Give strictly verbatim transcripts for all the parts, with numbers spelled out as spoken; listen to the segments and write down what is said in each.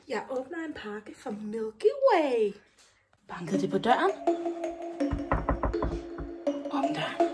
Jeg åbner en pakke fra Milky Way. Bankede det på døren? Om døren.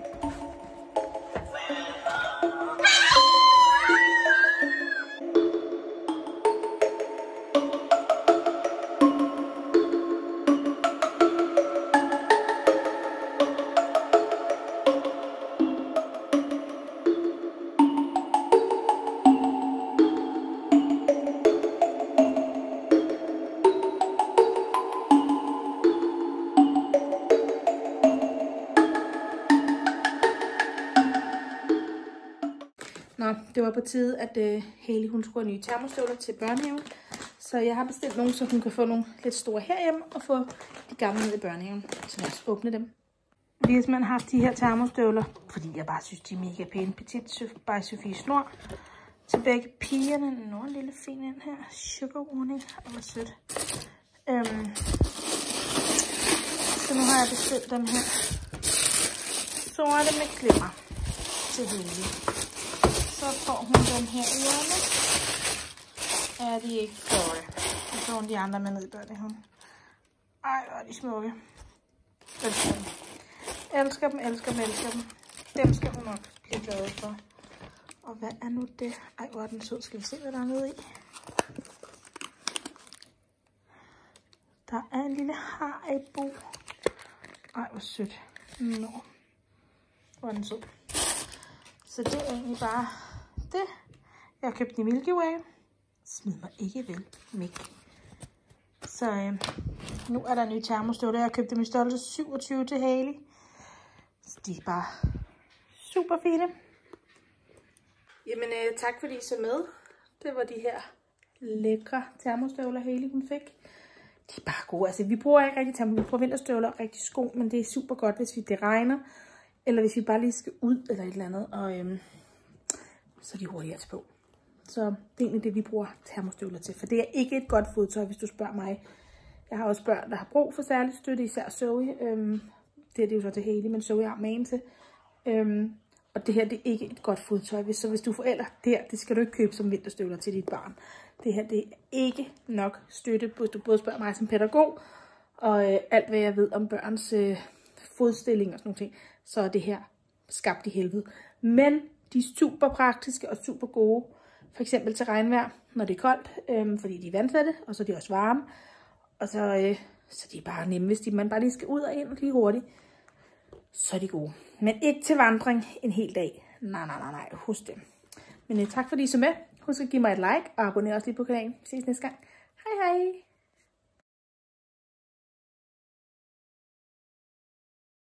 Nå, det var på tide, at uh, Haley hun skulle have nye termostøvler til børnehaven. Så jeg har bestilt nogle, så hun kan få nogle lidt store herhjemme og få de gamle ned i børnehaven. Så lad os åbne dem. Vi har simpelthen haft de her termostøvler, fordi jeg bare synes, de er mega pæne. Petit by Sofie Snor. Til begge pigerne. Nå, en lille fin en her. Sugar warning. Og hvor sødt. Øhm. Så nu har jeg bestilt dem her. Sorte med glimmer til Haley. Så får hun den her i ørene. Er de ikke sorte. Så får hun de andre med ned i børnehaven. Ej, hvor er de smukke. Elsker dem. Elsker dem, elsker dem, elsker dem. Dem skal hun nok blive glad for. Og hvad er nu det? Ej, hvor er den sød. Skal vi se, hvad der er nede i? Der er en lille Haribo. Ej, hvor sødt. Nå. Hvor er den sød. Så det er egentlig bare det. Jeg har købt den i Milky Way. Smid mig ikke vel, Mik. Så øh, nu er der nye termostøvler. Jeg har købt dem i størrelse syvogtyve til Haley. Så de er bare super fine. Jamen øh, tak fordi I så med. Det var de her lækre termostøvler Haley hun fik. De er bare gode. Altså vi bruger ikke rigtig termostøvler. Vi bruger vinterstøvler og rigtig sko. Men det er super godt, hvis vi, det regner. Eller hvis vi bare lige skal ud eller et eller andet. Og øhm, så er de hurtigere til på. Så det er egentlig det, vi bruger termostøvler til. For det er ikke et godt fodtøj, hvis du spørger mig. Jeg har også børn, der har brug for særlig støtte, især Zoe. Øhm, det er det jo så til Haley, men Zoe har magen til. Øhm, og det her, det er ikke et godt fodtøj. Så hvis du er forælder, det her, det skal du ikke købe som vinterstøvler til dit barn. Det her, det er ikke nok støtte, hvis du både spørger mig som pædagog, og øh, alt hvad jeg ved om børns øh, fodstilling og sådan nogle ting, så er det her skabt i helvede. Men de er super praktiske og super gode. For eksempel til regnvejr, når det er koldt, øh, fordi de er vandtætte, og så er de også varme. Og så, øh, så de er bare nemme, hvis de, man bare lige skal ud og ind lige hurtigt. Så er de gode. Men ikke til vandring en hel dag. Nej, nej, nej, nej. Husk det. Men øh, tak fordi I så med. Husk at give mig et like, og abonner også lige på kanalen. Vi ses næste gang. Hej hej.